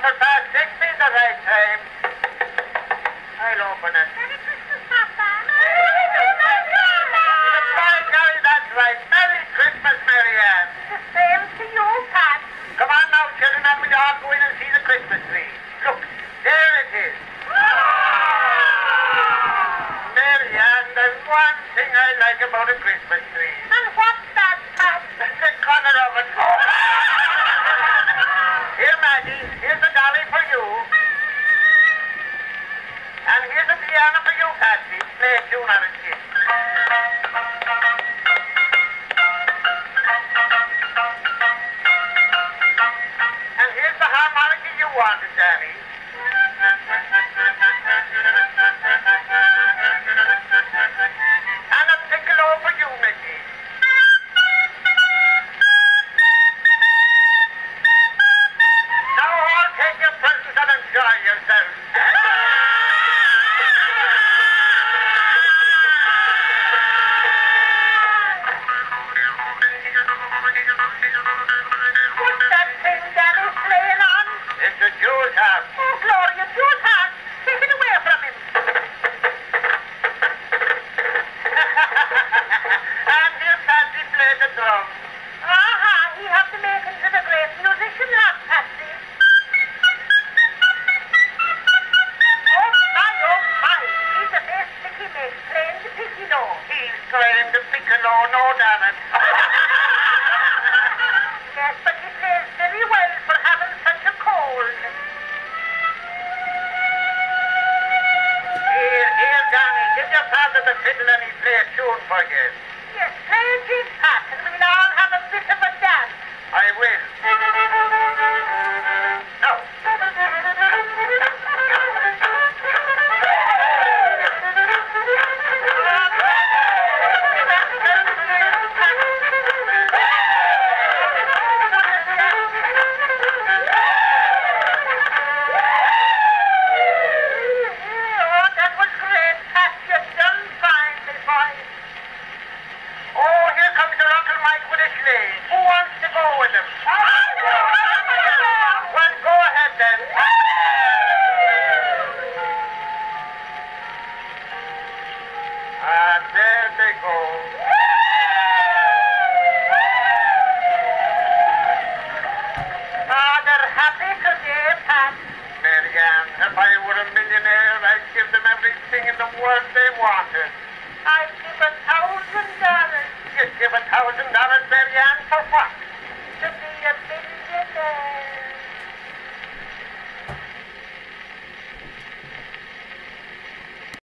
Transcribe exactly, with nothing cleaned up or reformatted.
quarter past six is the right time. I'll open it. Merry Christmas, Papa. Merry Christmas, Mama. That's right, that's right. Merry Christmas, Mary Ann. The same to you, Pat. Come on now, children, and we'll all go in and see the Christmas tree. Look, there it is. Mary Ann, there's one thing I like about a Christmas tree. And what's that, Pat? The colour of it. Here, Maggie, here's a dolly for you. And here's a piano for you, Patsy. Play a tune on it, kid. And here's the harmonica you wanted, Danny. And a piccolo for you, Mickey. Now all take your presents and enjoy yourselves. What's that thing Daddy's playing on? It's a Jew's house. Oh, Gloria, Jew's hand. Take it away from him. And here's Patsy play the drum. Aha, he have to make him to the great musician, lad, Patsy. Oh, my, oh, my. He's the best that he makes playing the piccolo. He's playing the piccolo, no damn it. Yes, but he plays very well for having such a cold. Here, here, Danny, give your father the fiddle and he'll play a tune for you. Yes, play a jig, Pat, and we'll all have a bit of a dance. I will. Now. Oh, that was great, Pat. You've done fine, my boy. Oh, here comes your Uncle Mike with a sleigh. Who wants to go with him? Well, go ahead then. And there they go. Ah, they're happy today, Pat. Mary Ann, if I were a millionaire, I'd give them everything in the world they wanted. I'd give a thousand dollars. You'd give a thousand dollars, Mary Ann, for what?